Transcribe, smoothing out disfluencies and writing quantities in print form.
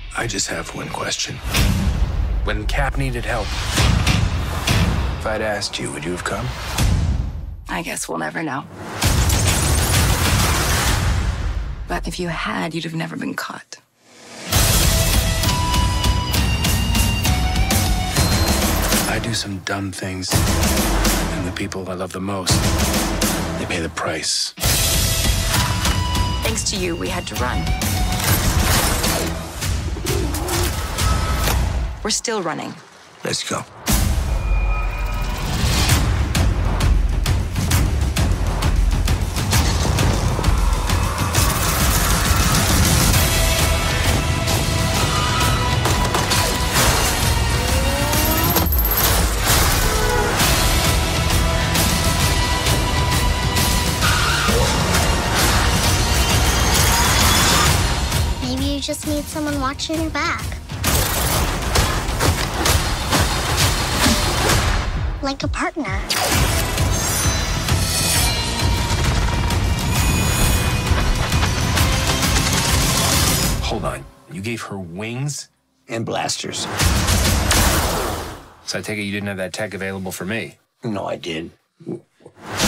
I just have one question. When Cap needed help, If I'd asked you, would you have come? I guess we'll never know. But if you had, you'd have never been caught. I do some dumb things, and the people I love the most, they pay the price. Thanks to you, we had to run. We're still running. Let's go. Maybe you just need someone watching your back. Like a partner. hold on. You gave her wings? And blasters. So I take it you didn't have that tech available for me? No, I did.